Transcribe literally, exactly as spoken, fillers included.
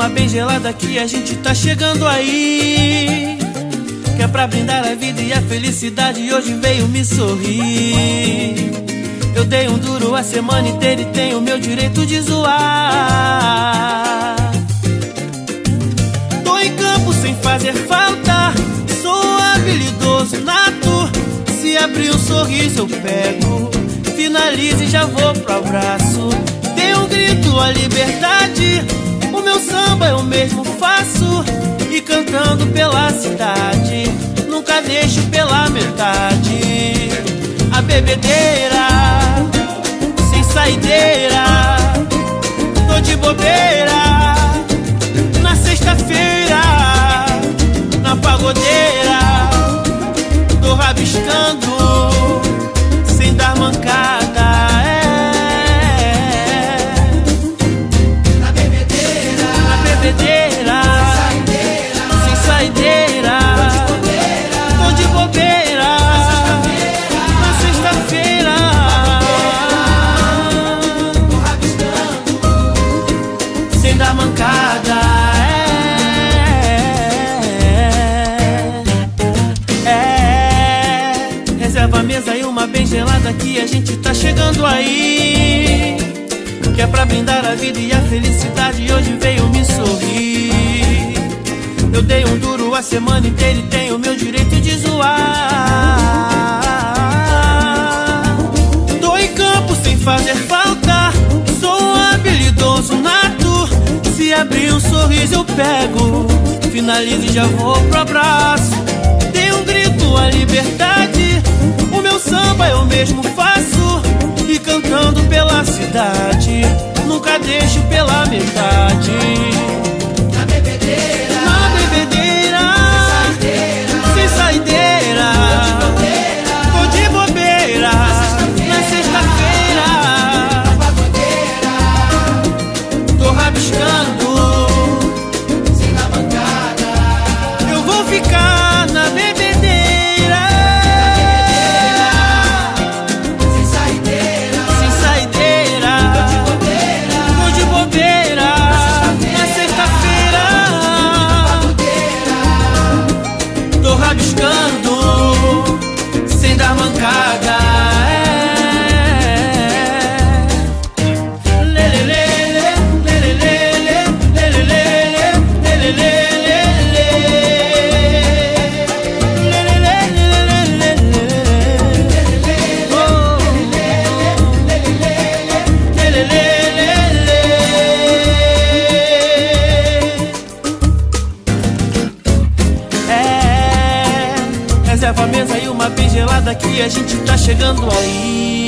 uma bem gelada que a gente tá chegando aí, que é pra brindar a vida e a felicidade e hoje veio me sorrir. Eu dei um duro a semana inteira e tenho o meu direito de zoar. Tô em campo sem fazer falta, sou habilidoso nato. Se abrir um sorriso eu pego, finalizo e já vou pro abraço. Dei um grito à liberdade, o meu samba eu mesmo faço. E cantando pela cidade, nunca deixo pela metade. A bebedeira, sem saideira, tô de bobeira. Na sexta-feira, na pagodeira, tô rabiscando, sem dar mancada. Da mancada, é, é. Reserva a mesa e uma bem gelada que a gente tá chegando aí, que é pra brindar a vida e a felicidade e hoje veio me sorrir. Eu dei um duro a semana inteira e tenho o meu direito de zoar. Tô em campo sem fazer falta, sou habilidoso nato. Se abrir um sorriso eu pego, finalizo e já vou pro abraço. Dei um grito à liberdade, o meu samba eu mesmo faço. E cantando pela cidade, nunca deixo pela metade. Na bebedeira, na bebedeira, sem saideira, tô de bobeira. Na sexta-feira, tô rabiscando, ficar na bebedeira, sem saideira, sem saideira, tô de bobeira. Na sexta-feira, tô rabiscando, sem dar mancada. Reserva a mesa e uma bem gelada que a gente tá chegando aí.